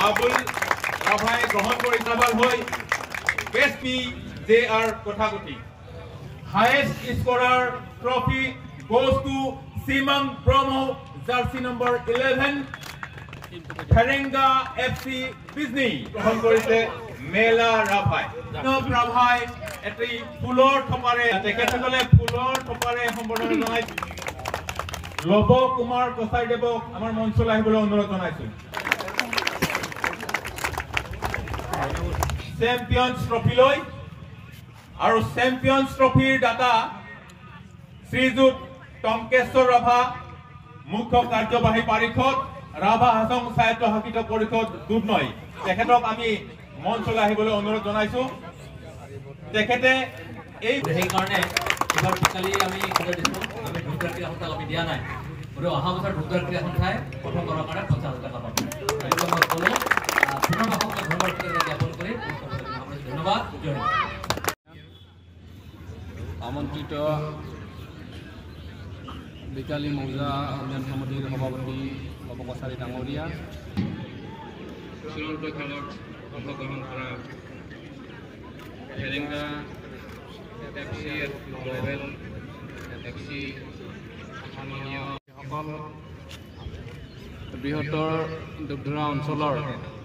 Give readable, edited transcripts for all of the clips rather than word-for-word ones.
বাবুল রাভাই গ্রহণ পরিচালন হই বেস্ট PJR কথাগতি highest scorer trophy goes to Simang Promo jersey number 11 Tharenga FC Bizni গ্রহণ করেছে মেলা রাভাই রাভাই এটি ফুলৰ থপাৰে তেখেতসকলে ফুলৰ থপাৰে সম্বৰ্ধনা জনাইছে লব কুমাৰ গোসাইদেৱক আমাৰ মঞ্চলৈ আহিবলৈ অনুৰোধ জনাইছো চ্যাম্পিয়নছ ট্ৰফি লৈ আৰু চ্যাম্পিয়নছ ট্ৰফিৰ দাতা শ্ৰীযুত টংকেশ্বৰ ৰাভা মুখ্য কাৰ্যবাহী পাৰিষদ ৰাভা হাছং স্বায়ত্ত শাসিত পৰিষদ দুধনৈ তেখেতক আমি মঞ্চলৈ আহিবলৈ অনুৰোধ জনাইছো তেখেতে এই কাৰণে এবাৰ পিছালি আমি কিবা দিছো আমি ঢুকাৰটি এখন আমি দিয়া নাই আৰু অহা বছৰ ঢুকাৰটি এখন ঠাই প্ৰথম কৰাৰ কাৰণে 50,000 টকা পাব এইটো মই ক'লো পুনৰবাৰক ধন্যবাদ জ্ঞাপন কৰি আমাৰ ধন্যবাদ জয় আমন্ত্ৰিত বিকালী মৌজা উন্নয়ন সমিতিৰ সভাপতি নৱকছাৰী ডাঙৰীয়া চূড়ান্ত খেলত অংশগ্ৰহণ কৰা থেৰেঙ্গা FC গ্লোবেল FC সকল বৃহত্তৰ দুগ্ধৰা অঞ্চলৰ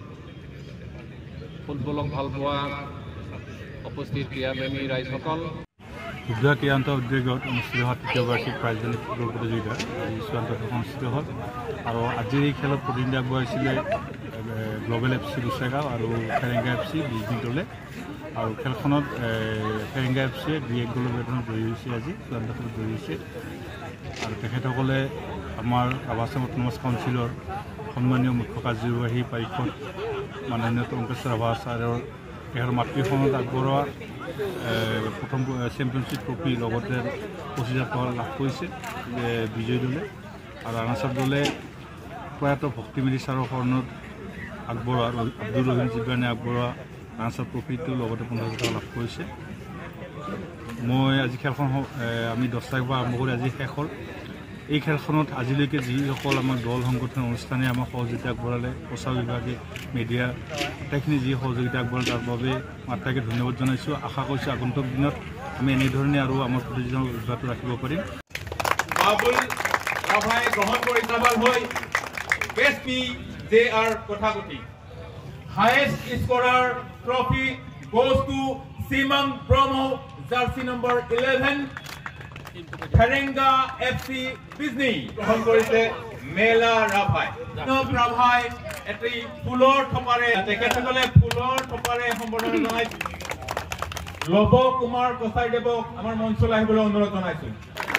ফুটবলক ভাল পোৱা উপস্থিত ক্ৰীড়াপ্ৰেমী ৰাইজসকল দুগ্ধ ক্ৰীড়ান্ত উদ্যোগত অনুষ্ঠিত হোৱা তৃতীয় বাৰ্ষিক প্ৰাইজনী ফুটবল প্ৰতিযোগিতা চূড়ান্ত অনুষ্ঠিত হ'ল আৰু আজিৰ এই খেলত প্ৰতিনিধিত্ব আগবঢ়াইছিলে গ্লোবেল FC গোসাইগাঁও আৰু থেৰেঙ্গা FC বিজনীটলে আৰু খেলখনত থেৰেঙ্গা FCয়ে 2-1 গ'লৰ ব্যৱধানত জয়ী হৈছে আজি চূড়ান্ত খেলত জয়ী হৈছে আৰু তেখেতসকলে আমাৰ ৰাভাছং অট'নমাছ কাউন্সিলৰ সন্মানীয় মুখ্য কাৰ্যবাহী পাৰিষদ মাননীয় টংকেশ্বৰ ৰাভা ছাৰৰ তেখেতৰ মাতৃখনত আগবঢ়োৱা প্ৰথম চেম্পিয়নশ্বিপ ট্ৰফি লগতে 25,000 টকা লাভ কৰিছে বিজয়ী দলে আৰু ৰাণাচাপ দলে প্ৰয়াত ভক্তিমিলি ছাৰৰ শৰণত আগবঢ়োৱা আব্দুল ৰহিম জিবানে আগবঢ়োৱা ৰাণাচাপ ট্ৰফিটো লগতে 15,000 টকা লাভ কৰিছে মই আজি খেলখন আমি 10 তাৰিখৰ পৰা আৰম্ভ কৰি আজি শেষ হ'ল এই খেলখনত আজিলৈকে যিসকল আমাৰ দল সংগঠন অনুষ্ঠানে আমাক সহযোগিতা আগবঢ়ালে প্ৰচাৰ বিভাগে মিডিয়া আটাইখিনি যি সহযোগিতা আগবঢ়ালে তাৰ বাবে আটাইকে ধন্যবাদ জনাইছোঁ আশা কৰিছোঁ আগন্তুক দিনত আমি এনেধৰণে আৰু আমাৰ প্ৰতিযোগিতা অব্যাহত ৰাখিব পাৰিম বাবুল ৰাভাই গ্ৰহণ পৰিচালন হই বেস্ট PJR কথাগতি highest scorer trophy goes to Simang Promo jersey number 11 Tharenga FC Bizni গ্রহণ করেছে মেলা রাভাই রাভাই এটি ফুলৰ থপাৰে তেখেতসকলে ফুলৰ থপাৰে সম্বৰ্ধনা জনাইছে লব কুমাৰ গোসাইদেৱক আমাৰ মঞ্চলৈ আহিবলৈ অনুৰোধ জনাইছো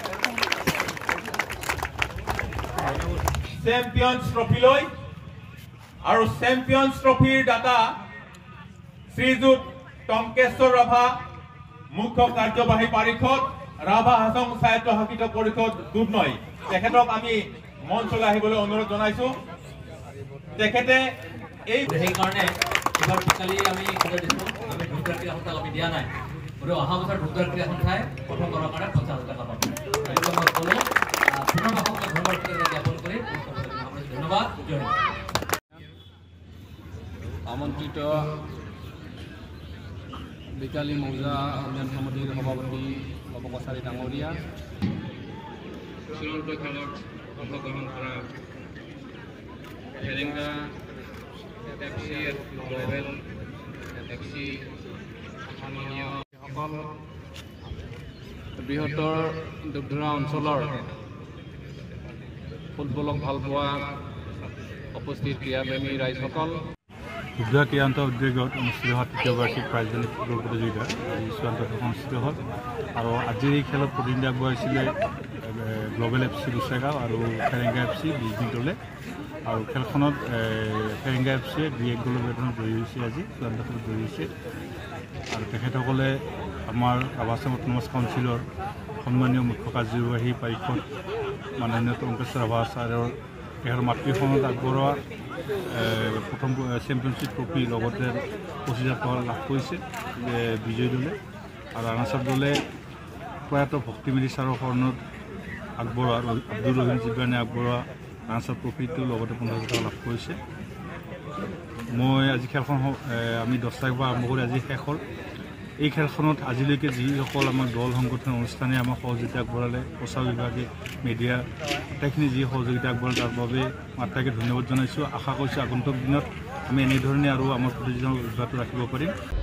চ্যাম্পিয়নছ ট্ৰফি লৈ আৰু চ্যাম্পিয়নছ ট্ৰফিৰ দাতা শ্ৰীযুত টংকেশ্বৰ ৰাভা মুখ্য কাৰ্যবাহী পাৰিষদ ৰাভা হাছং স্বায়ত্ত শাসিত পৰিষদ দুধনৈ তেখেতক আমি মঞ্চলৈ আহিবলৈ অনুৰোধ জনাইছো তেখেতে এই কাৰণে এবাৰ পিছালি আমি কিবা দিছো আমি ঢুকাৰটি এখন আমি দিয়া নাই আৰু অহা বছৰ ঢুকাৰটি এখন ঠাই প্ৰথম কৰাৰ কাৰণে 50,000 টকা পাব এইটো মই ক'লো পুনৰবাৰক ধন্যবাদ জ্ঞাপন কৰি আমাৰ ধন্যবাদ জয় আমন্ত্ৰিত বিকালী মৌজা উন্নয়ন সমিতিৰ সভাপতি নৱকছাৰী ডাঙৰীয়া চূড়ান্ত খেলত অংশগ্ৰহণ কৰা থেৰেঙ্গা FC গ্লোবেল FC সকল বৃহত্তৰ দুগ্ধৰা অঞ্চলৰ ফুটবলক ভাল পোৱা উপস্থিত ক্ৰীড়াপ্ৰেমী ৰাইজসকল দুগ্ধ ক্ৰীড়ান্ত উদ্যোগত অনুষ্ঠিত হোৱা তৃতীয় বাৰ্ষিক প্ৰাইজনী ফুটবল প্ৰতিযোগিতা চূড়ান্ত অনুষ্ঠিত হ'ল আৰু আজিৰ এই খেলত প্ৰতিনিধিত্ব আগবঢ়াইছিলে গ্লোবেল FC গোসাইগাঁও আৰু থেৰেঙ্গা FC বিজনীটলে আৰু খেলখনত থেৰেঙ্গা FCয়ে 2-1 গ'লৰ ব্যৱধানত জয়ী হৈছে আজি চূড়ান্ত খেলত জয়ী হৈছে আৰু তেখেতসকলে আমাৰ ৰাভাছং অট'নমাছ কাউন্সিলৰ সন্মানীয় মুখ্য কাৰ্যবাহী পাৰিষদ মাননীয় টংকেশ্বৰ ৰাভা ছাৰৰ তেখেতৰ মাতৃখনত আগবঢ়োৱা প্ৰথম চেম্পিয়নশ্বিপ ট্ৰফি লগতে 25,000 টকা লাভ কৰিছে বিজয়ী দলে আৰু ৰাণাচাপ দলে প্ৰয়াত ভক্তিমিলি ছাৰৰ শৰণত আগবঢ়োৱা আব্দুল ৰহিম জিবানে আগবঢ়োৱা ৰাণাচাপ ট্ৰফিটো লগতে 15,000 টকা লাভ কৰিছে মই আজি খেলখন আমি 10 তাৰিখৰ পৰা আৰম্ভ কৰি আজি শেষ হ'ল এই খেলখনত আজিলৈকে যিসকল আমাৰ দল সংগঠন অনুষ্ঠানে আমাক সহযোগিতা আগবঢ়ালে প্ৰচাৰ বিভাগে মিডিয়া আটাইখিনি যি সহযোগিতা আগবঢ়ালে তাৰ বাবে আটাইকে ধন্যবাদ জনাইছোঁ আশা কৰিছোঁ আগন্তুক দিনত আমি এনেধৰণে আৰু আমাৰ প্ৰতিযোগিতা অব্যাহত ৰাখিব পাৰিম